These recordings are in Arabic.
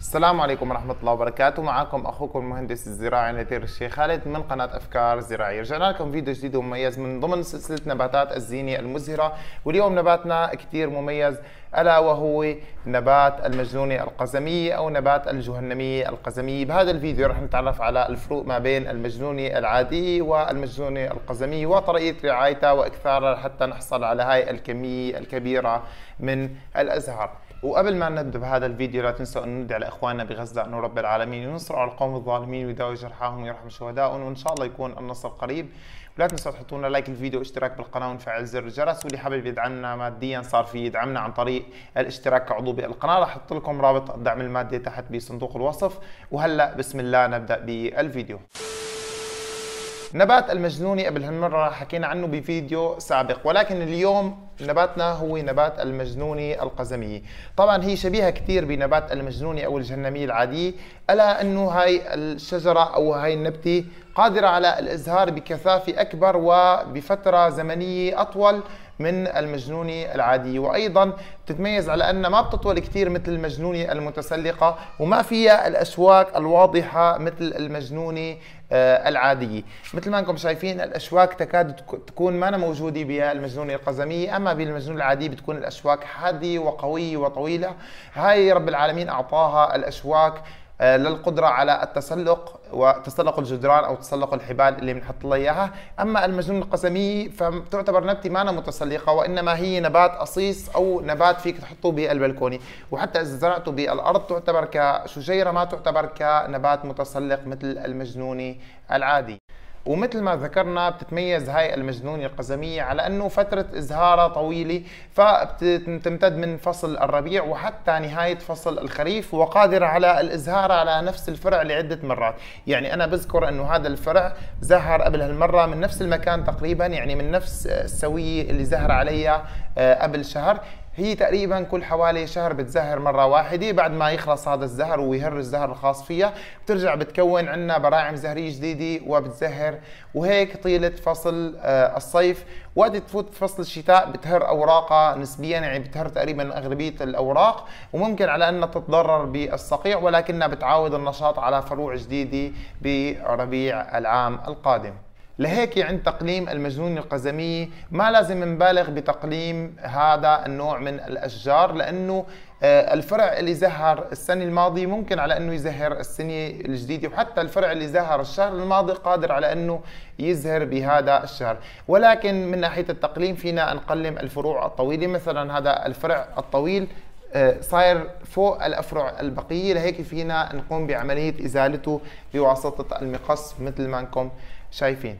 السلام عليكم ورحمة الله وبركاته. معكم أخوكم المهندس الزراعي نذير الشيخ خالد من قناة أفكار زراعية. رجعنا لكم فيديو جديد ومميز من ضمن سلسلة نباتات الزينة المزهرة، واليوم نباتنا كتير مميز ألا وهو نبات المجنونة القزمية أو نبات الجهنمية القزمية. بهذا الفيديو رح نتعرف على الفروق ما بين المجنونة العادية والمجنونة القزمية وطريقة رعايتها وإكثارها حتى نحصل على هاي الكمية الكبيرة من الأزهار. وقبل ما نبدا بهذا الفيديو لا تنسوا ان ندعي لاخواننا بغزه انه رب العالمين ينصروا على القوم الظالمين ويداوي جرحاهم ويرحم شهدائهم، وان شاء الله يكون النصر قريب. ولا تنسوا تحطوا لنا لايك الفيديو واشتراك بالقناه ونفعل زر الجرس، واللي حابب يدعمنا ماديا صار في يدعمنا عن طريق الاشتراك كعضو بالقناه. راح احط لكم رابط الدعم المادي تحت بصندوق الوصف. وهلا بسم الله نبدا بالفيديو. نبات المجنوني قبل هالمرة حكينا عنه بفيديو سابق، ولكن اليوم نباتنا هو نبات المجنوني القزمية. طبعا هي شبيهة كثير بنبات المجنوني أو الجهنمية العادية، ألا أنه هاي الشجرة أو هاي النبتة قادرة على الإزهار بكثافة أكبر وبفترة زمنية أطول من المجنونة العادية، وأيضا تتميز على أنها ما بتطول كثير مثل المجنونة المتسلقة، وما فيها الأشواك الواضحة مثل المجنونة العادية. مثل ما انكم شايفين الأشواك تكاد تكون ما موجودة بالمجنونة القزمية، أما بالمجنونة العادية بتكون الأشواك حادة وقوية وطويلة. هاي رب العالمين أعطاها الأشواك للقدرة على التسلق وتسلق الجدران أو تسلق الحبال اللي بنحط لها إياها. أما المجنونة القزمية فتعتبر نبتة ما متسلقة، وإنما هي نبات قصيص أو نبات فيك تحطه بالبلكونة، وحتى إذا زرعته بالأرض تعتبر كشجيرة ما تعتبر كنبات متسلق مثل المجنونة العادي. ومثل ما ذكرنا بتتميز هاي المجنونة القزمية على أنه فترة إزهارها طويلة، فبتمتد من فصل الربيع وحتى نهاية فصل الخريف، وقادرة على الإزهار على نفس الفرع لعدة مرات. يعني أنا بذكر أنه هذا الفرع زهر قبل هالمرة من نفس المكان تقريبا، يعني من نفس السوية اللي زهر عليها قبل شهر. هي تقريبا كل حوالي شهر بتزهر مرة واحدة، بعد ما يخلص هذا الزهر ويهر الزهر الخاص فيها بترجع بتكون عندنا براعم زهرية جديدة وبتزهر، وهيك طيلة فصل الصيف. وقت تفوت فصل الشتاء بتهر أوراقها نسبيا، يعني بتهر تقريبا أغلبية الأوراق، وممكن على أنها تتضرر بالصقيع، ولكنها بتعاود النشاط على فروع جديدة بربيع العام القادم. لهيك عند تقليم المجنونة القزمية ما لازم نبالغ بتقليم هذا النوع من الأشجار، لأنه الفرع اللي زهر السنة الماضية ممكن على أنه يزهر السنة الجديدة، وحتى الفرع اللي زهر الشهر الماضي قادر على أنه يزهر بهذا الشهر. ولكن من ناحية التقليم فينا نقلم الفروع الطويلة، مثلا هذا الفرع الطويل صاير فوق الأفرع البقية، لهيك فينا نقوم بعملية إزالته بواسطة المقص مثل ما انكم شايفين.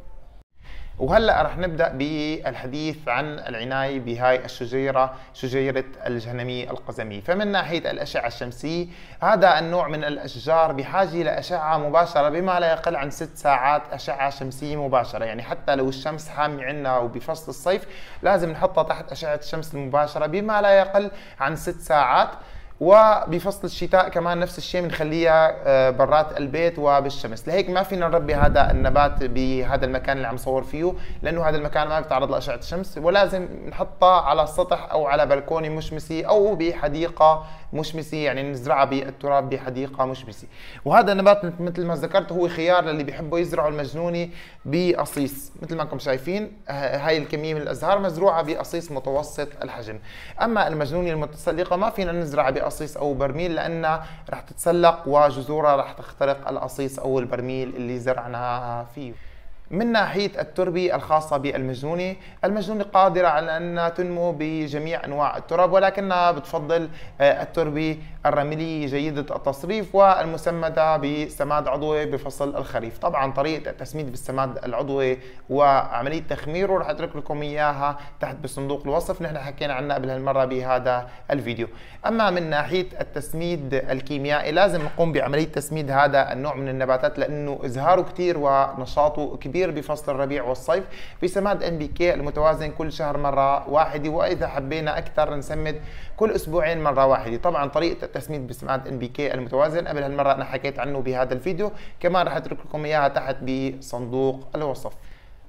وهلا رح نبدا بالحديث عن العنايه بهاي الشجيره، شجيره الجهنميه القزميه. فمن ناحيه الاشعه الشمسيه، هذا النوع من الاشجار بحاجه لاشعه مباشره بما لا يقل عن 6 ساعات اشعه شمسيه مباشره. يعني حتى لو الشمس حاميه عندنا وبفصل الصيف لازم نحطها تحت اشعه الشمس المباشره بما لا يقل عن 6 ساعات. وبفصل الشتاء كمان نفس الشيء بنخليها برات البيت وبالشمس. لهيك ما فينا نربي هذا النبات بهذا المكان اللي عم صور فيه، لانه هذا المكان ما بيتعرض لاشعه الشمس، ولازم نحطها على السطح او على بلكونه مشمسه او بحديقه مشمسه، يعني نزرعها بالتراب بحديقه مشمسه. وهذا النبات مثل ما ذكرت هو خيار للي بيحبوا يزرعوا المجنونه بقصيص. مثل ما انكم شايفين هاي الكميه من الازهار مزروعه بقصيص متوسط الحجم. اما المجنونه المتسلقه ما فينا نزرعها بقصيص او برميل، لانها رح تتسلق وجذورها رح تخترق القصيص او البرميل اللي زرعناها فيه. من ناحية التربة الخاصة بالمجنونة، المجنونة قادرة على أنها تنمو بجميع أنواع التراب، ولكنها بتفضل التربة الرملية جيدة التصريف والمسمدة بسماد عضوي بفصل الخريف. طبعا طريقة التسميد بالسماد العضوي وعملية تخميره رح أترك لكم إياها تحت بصندوق الوصف، نحن حكينا عنها قبل هالمرة بهذا الفيديو. أما من ناحية التسميد الكيميائي لازم نقوم بعملية تسميد هذا النوع من النباتات، لأنه إزهاره كثير ونشاطه كبير بفصل الربيع والصيف بسماد NPK المتوازن كل شهر مرة واحدة، وإذا حبينا أكثر نسمد كل أسبوعين مرة واحدة. طبعا طريقة التسميد بسماد NPK المتوازن قبل هالمرة أنا حكيت عنه بهذا الفيديو، كمان رح أترك لكم إياها تحت بصندوق الوصف.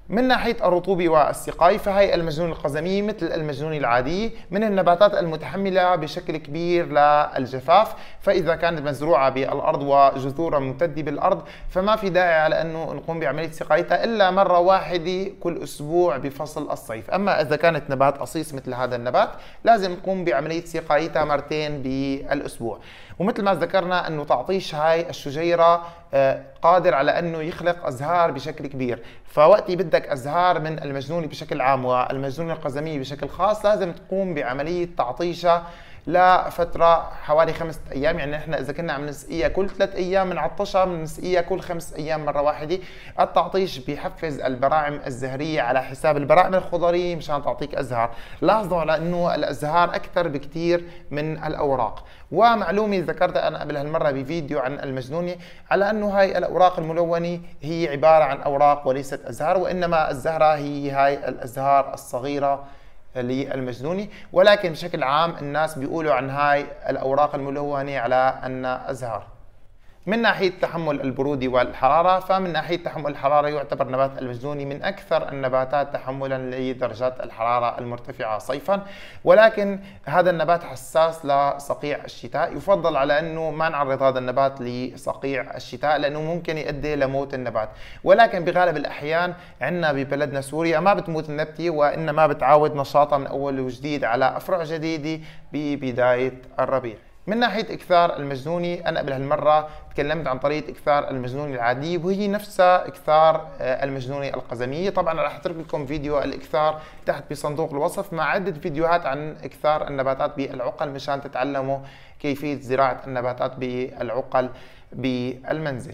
من ناحية الرطوبة والسقاي فهي المجنونة القزمية مثل المجنونة العادية من النباتات المتحملة بشكل كبير للجفاف، فإذا كانت مزروعة بالأرض وجذورها ممتدة بالأرض فما في داعي على أنه نقوم بعملية سقايتها إلا مرة واحدة كل أسبوع بفصل الصيف. أما إذا كانت نبات قصيص مثل هذا النبات لازم نقوم بعملية سقايتها مرتين بالأسبوع. ومثل ما ذكرنا أنه تعطيش هاي الشجيرة قادر على أنه يخلق أزهار بشكل كبير، فوقتي بدك أزهار من المجنونة بشكل عام والمجنونة القزمية بشكل خاص لازم تقوم بعملية تعطيشها لفترة حوالي 5 أيام. يعني نحن إذا كنا عم نسقيها كل 3 أيام بنعطشها، بنسقيها كل 5 أيام مرة واحدة. التعطيش بيحفز البراعم الزهرية على حساب البراعم الخضرية مشان تعطيك أزهار. لاحظوا على أنه الأزهار أكثر بكثير من الأوراق. ومعلومة ذكرتها أنا قبل هالمرة بفيديو عن المجنونة على أنه هاي الأوراق الملونة هي عبارة عن أوراق وليست أزهار، وإنما الزهرة هي هاي الأزهار الصغيرة للمجنونة، ولكن بشكل عام الناس بيقولوا عن هاي الأوراق الملونة على أنها أزهار. من ناحية تحمل البرودة والحرارة فمن ناحية تحمل الحرارة يعتبر نبات المجنوني من أكثر النباتات تحملا لدرجات الحرارة المرتفعة صيفا، ولكن هذا النبات حساس لصقيع الشتاء. يفضل على أنه ما نعرض هذا النبات لصقيع الشتاء لأنه ممكن يؤدي لموت النبات، ولكن بغالب الأحيان عندنا ببلدنا سوريا ما بتموت النبتة وإنما بتعاود نشاطها من أول وجديد على أفرع جديدة ببداية الربيع. من ناحية إكثار المجنونة أنا قبل هالمرة تكلمت عن طريقة إكثار المجنونة العادية وهي نفسها إكثار المجنونة القزمية. طبعا راح أترك لكم فيديو الإكثار تحت بصندوق الوصف مع عدة فيديوهات عن إكثار النباتات بالعقل مشان تتعلموا كيفية زراعة النباتات بالعقل بالمنزل.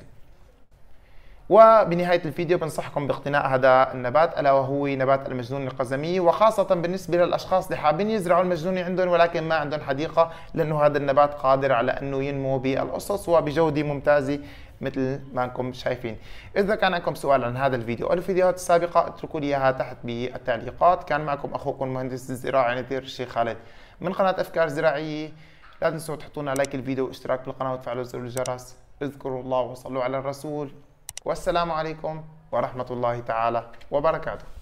وبنهاية الفيديو بنصحكم باقتناء هذا النبات ألا وهو نبات المجنونة القزمية، وخاصة بالنسبة للأشخاص اللي حابين يزرعوا المجنونة عندهم ولكن ما عندهم حديقة، لأنه هذا النبات قادر على أنه ينمو بالقصص وبجودة ممتازة مثل ما انكم شايفين. إذا كان عندكم سؤال عن هذا الفيديو أو الفيديوهات السابقة اتركوا لي إياها تحت بالتعليقات. كان معكم أخوكم مهندس الزراعة نذير الشيخ خالد من قناة أفكار زراعية. لا تنسوا تحطوا لنا لايك الفيديو واشتراك بالقناة وتفعلوا زر الجرس. اذكروا الله وصلوا على الرسول، والسلام عليكم ورحمة الله تعالى وبركاته.